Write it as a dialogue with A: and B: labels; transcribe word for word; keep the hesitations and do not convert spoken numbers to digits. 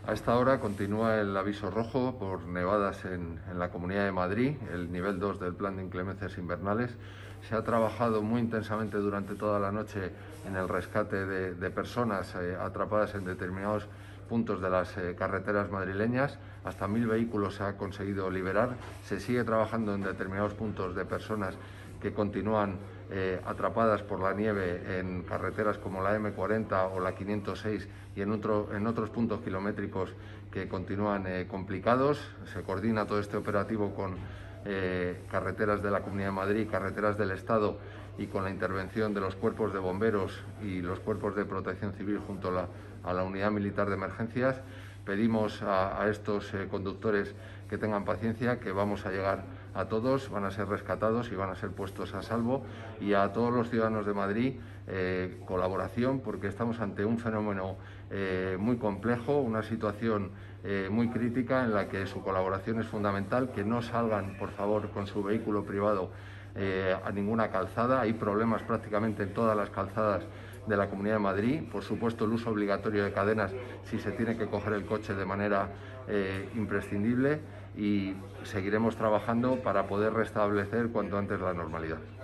A: A esta hora continúa el aviso rojo por nevadas en, en la Comunidad de Madrid, el nivel dos del plan de inclemencias invernales. Se ha trabajado muy intensamente durante toda la noche en el rescate de, de personas eh, atrapadas en determinados puntos de las eh, carreteras madrileñas. Hasta mil vehículos se ha conseguido liberar. Se sigue trabajando en determinados puntos de personas que continúan eh, atrapadas por la nieve en carreteras como la eme cuarenta o la quinientos seis y en, otro, en otros puntos kilométricos que continúan eh, complicados. Se coordina todo este operativo con eh, carreteras de la Comunidad de Madrid, carreteras del Estado y con la intervención de los cuerpos de bomberos y los cuerpos de protección civil junto a la, a la unidad militar de emergencias. Pedimos a, a estos eh, conductores que tengan paciencia, que vamos a llegar a todos, van a ser rescatados y van a ser puestos a salvo, y a todos los ciudadanos de Madrid eh, colaboración, porque estamos ante un fenómeno eh, muy complejo, una situación eh, muy crítica en la que su colaboración es fundamental, que no salgan por favor con su vehículo privado eh, a ninguna calzada. Hay problemas prácticamente en todas las calzadas de la Comunidad de Madrid. Por supuesto, el uso obligatorio de cadenas si se tiene que coger el coche de manera eh, imprescindible, y seguiremos trabajando para poder restablecer cuanto antes la normalidad.